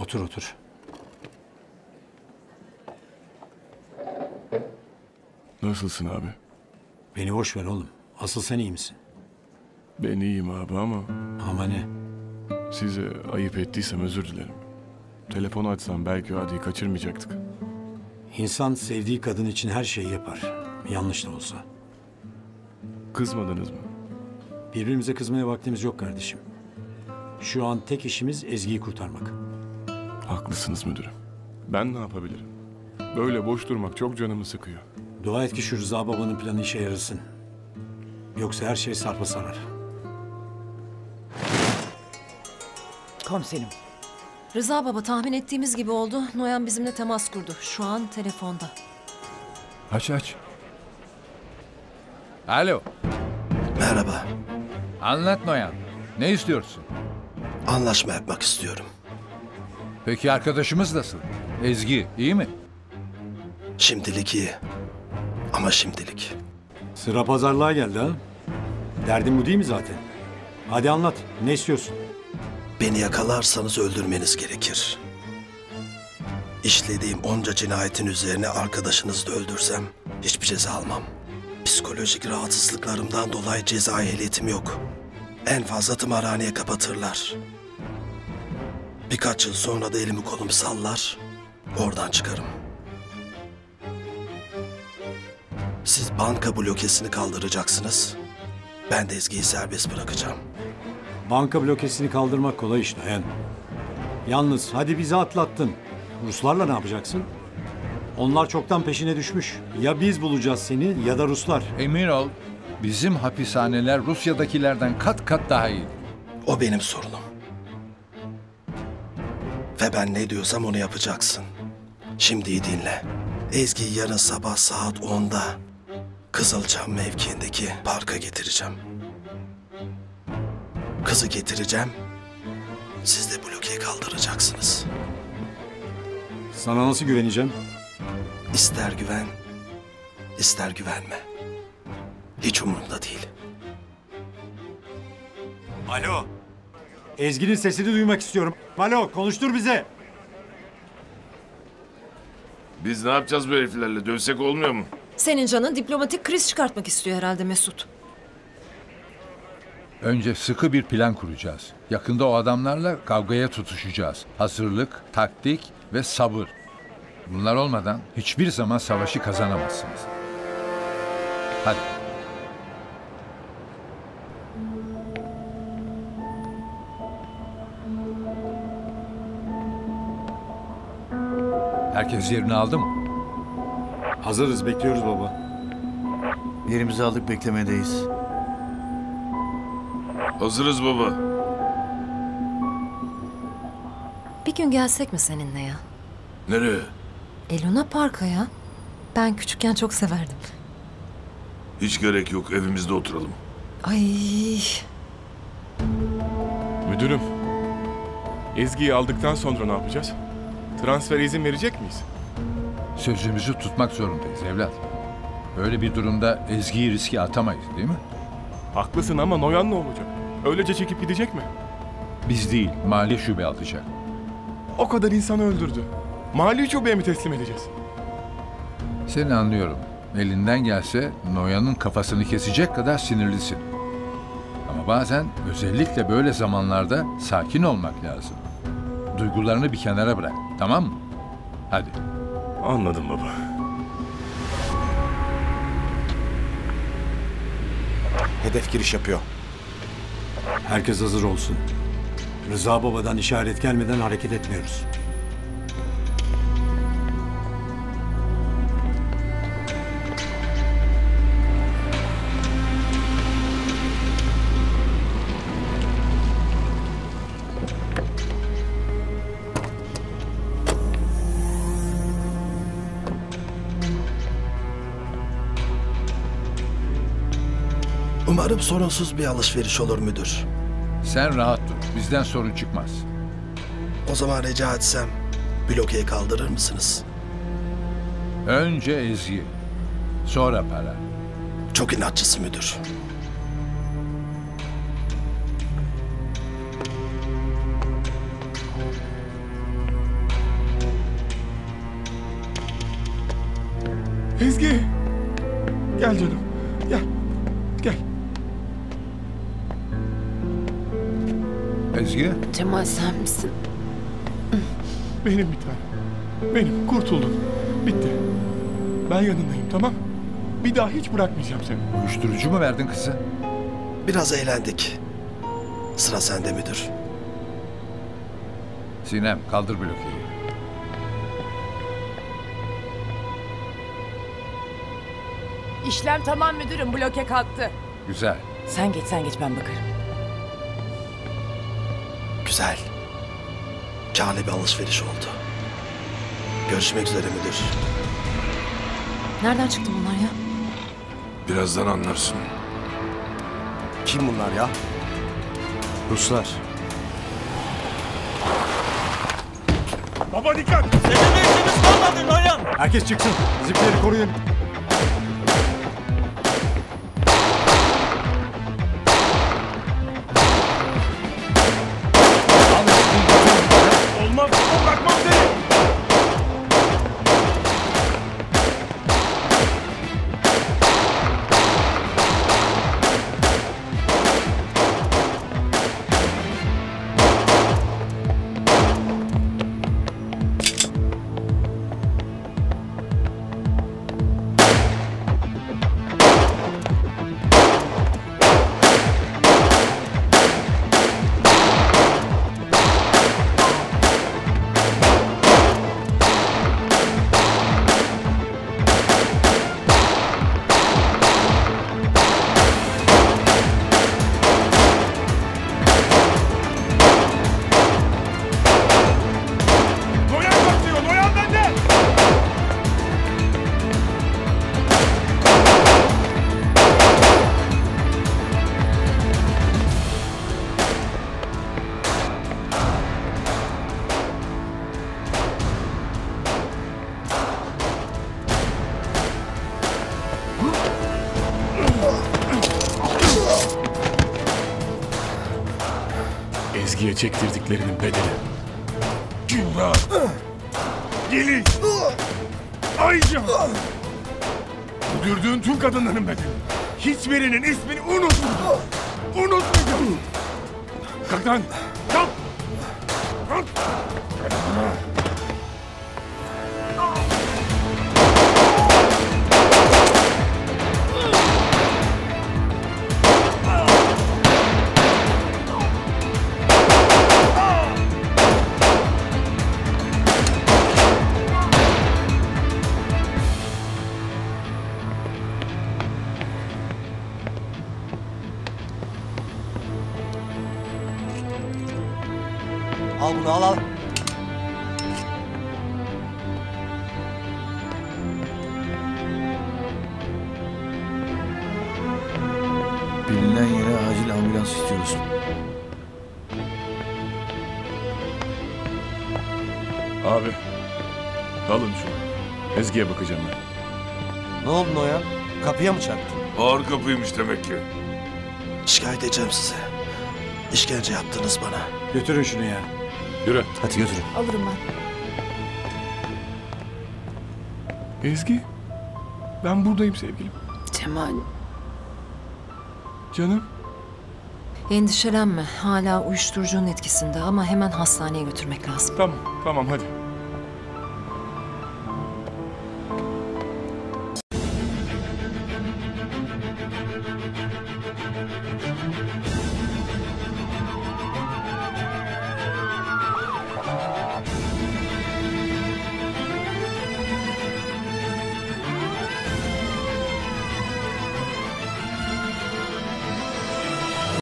Otur otur. Nasılsın abi? Beni boş ver oğlum. Asıl sen iyi misin? Ben iyiyim abi ama Ama ne? size ayıp ettiysem özür dilerim. Telefonu açsam belki Adi'yi kaçırmayacaktık. İnsan sevdiği kadın için her şeyi yapar. Yanlış da olsa. Kızmadınız mı? Birbirimize kızmaya vaktimiz yok kardeşim. Şu an tek işimiz Ezgi'yi kurtarmak. Haklısınız müdürüm. Ben ne yapabilirim? Böyle boş durmak çok canımı sıkıyor. Dua et ki şu Rıza babanın planı işe yarasın. Yoksa her şey sarpa sarar. Komiserim. Rıza baba tahmin ettiğimiz gibi oldu. Noyan bizimle temas kurdu. Şu an telefonda. Aç. Alo. Merhaba. Anlat Noyan. Ne istiyorsun? Anlaşma yapmak istiyorum. Peki arkadaşımız nasıl? Ezgi iyi mi? Şimdilik iyi. Ama şimdilik. Sıra pazarlığa geldi ha. Derdin bu değil mi zaten? Hadi anlat. Ne istiyorsun? Beni yakalarsanız öldürmeniz gerekir. İşlediğim onca cinayetin üzerine arkadaşınızı da öldürsem hiçbir ceza almam. Psikolojik rahatsızlıklarımdan dolayı ceza ehliyetim yok. En fazla tımarhaneye kapatırlar. Birkaç yıl sonra da elimi kolumu sallar, oradan çıkarım. Siz banka blokesini kaldıracaksınız. Ben de Ezgi'yi serbest bırakacağım. Banka blokesini kaldırmak kolay iş Noyan. Yalnız hadi bizi atlattın. Ruslarla ne yapacaksın? Onlar çoktan peşine düşmüş. Ya biz bulacağız seni ya da Ruslar. Emin ol, bizim hapishaneler Rusya'dakilerden kat kat daha iyi. O benim sorunum. Ve ben ne diyorsam onu yapacaksın. Şimdi iyi dinle. Ezgi'yi yarın sabah saat 10'da Kızılçam mevkiindeki parka getireceğim. Kızı getireceğim. Siz de blokeyi kaldıracaksınız. Sana nasıl güveneceğim? İster güven, ister güvenme. Hiç umurumda değil. Alo. Ezgi'nin sesini duymak istiyorum. Alo, konuştur bize. Biz ne yapacağız bu heriflerle? Dövsek olmuyor mu? Senin canın diplomatik kriz çıkartmak istiyor herhalde Mesut. Önce sıkı bir plan kuracağız. Yakında o adamlarla kavgaya tutuşacağız. Hazırlık, taktik ve sabır. Bunlar olmadan hiçbir zaman savaşı kazanamazsınız. Hadi. Herkes yerini aldı mı? Hazırız, bekliyoruz baba. Yerimizi aldık, beklemedeyiz. Hazırız baba. Bir gün gelsek mi seninle ya? Nereye? Luna Park'a ya. Ben küçükken çok severdim. Hiç gerek yok. Evimizde oturalım. Ay. Müdürüm, Ezgi'yi aldıktan sonra ne yapacağız? Transfere izin verecek miyiz? Sözümüzü tutmak zorundayız evlat. Böyle bir durumda Ezgi'yi riske atamayız değil mi? Haklısın ama Noyan ne olacak? Öylece çekip gidecek mi? Biz değil, mali şube alacak. O kadar insanı öldürdü. Mali şubeye mi teslim edeceğiz? Seni anlıyorum. Elinden gelse Noyan'ın kafasını kesecek kadar sinirlisin. Ama bazen özellikle böyle zamanlarda sakin olmak lazım. Duygularını bir kenara bırak, tamam mı? Hadi. Anladım baba. Hedef giriş yapıyor. Herkes hazır olsun. Rıza babadan işaret gelmeden hareket etmiyoruz. Umarım sorunsuz bir alışveriş olur müdür. Sen rahat dur, bizden sorun çıkmaz. O zaman rica etsem blokeyi kaldırır mısınız? Önce Ezgi, sonra para. Çok inatçısı müdür. Ezgi. Gel canım. Gel. Gel. Ezgi, Cemal sen misin? Benim bir tanem. Benim. Kurtuldun. Bitti. Ben yanındayım, tamam? Bir daha hiç bırakmayacağım seni. uyuşturucu mu verdin kızı? Biraz eğlendik. Sıra sende müdür. Sinem, kaldır blokeyi. İşlem tamam müdürüm, bloke kalktı. Güzel. Sen geç ben bakarım. Güzel. Kârlı bir alışveriş oldu. Görüşmek üzere müdür. Nereden çıktı bunlar ya? Birazdan anlarsın. Kim bunlar ya? Ruslar. Baba dikkat! Herkes çıksın. Bizimkileri koruyun. Olmaz, bırakmam seni! Noyan kaçıyor, Noyan bende! Ezgi'ye çektirdiklerinin bedeli. Cülla! Geli! Ayca! Öldürdüğün tüm kadınların bedeli. Hiçbirinin ismini unutmadım. Unutmayacağım. Kalk lan! Kalk! Kalk! Al bunu al. Bilinen yere acil ambulans istiyoruz. Abi, alın şunu. Ezgi'ye bakacağım ben. Ne oldu Noyan? Kapıya mı çarptın? Ağır kapıymış demek ki. Şikayet edeceğim size. İşkence yaptınız bana. Götürün şunu ya. Yürü. Hadi götürün. Alırım ben. Ezgi, ben buradayım sevgilim. Cemal. Canım. Endişelenme. Hala uyuşturucunun etkisinde ama hemen hastaneye götürmek lazım. Tamam hadi.